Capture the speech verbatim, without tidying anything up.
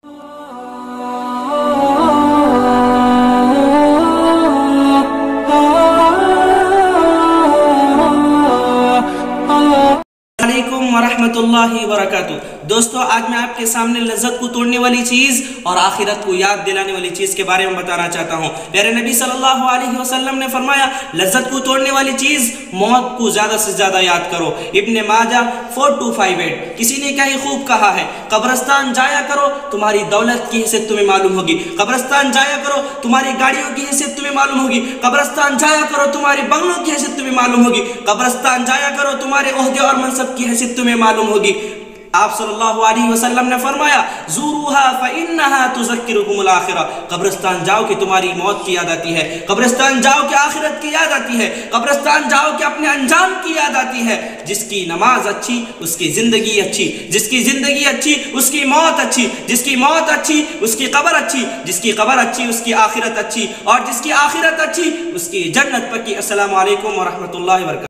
ورحمۃ وبرکاتہ۔ دوستو، آج میں آپ کے سامنے لذت کو توڑنے والی چیز اور آخرت کو یاد دلانے والی چیز کے بارے میں بتانا چاہتا ہوں۔ پیارے نبی صلی اللہ علیہ وسلم نے فرمایا، لذت کو توڑنے والی چیز موت کو زیادہ سے زیادہ یاد کرو۔ ابن ماجہ فور ٹو فائیو ایٹ۔ کسی نے کہیں خوب کہا ہے، قبرستان جایا کرو تمہاری دولت کی حیثیت تمہیں معلوم ہوگی، قبرستان جایا کرو تمہاری گاڑیوں کی حیثیت تمہیں معلوم ہوگی، قبرستان جایا کرو تمہاری بنگلوں کی حیثیت تمہیں معلوم ہوگی، قبرستان جایا کرو تمہارے عہدے اور منصب کی حیثیت تمہیں معلوم ہوگی۔ آپ صلی اللہ علیہ وسلم نے فرمایا، زوروها فإنها تذکرکم الآخرہ۔ قبرستان جاؤ کہ تمہاری موت کی یاد آتی ہے، قبرستان جاؤ کہ آخرت کی یاد آتی ہے، قبرستان جاؤ کہ اپنے انجام کی یاد آتی ہے۔ جس کی نماز اچھی اس کی زندگی اچھی، جس کی زندگی اچھی اس کی موت اچھی، جس کی موت اچھی اس کی قبر اچھی، جس کی قبر اچھی اس کی آخرت اچھی، اور جس کی آخرت اچھی اس کی جنت پکی۔ السلام علیکم ورحمۃ اللہ وبرکاتہ۔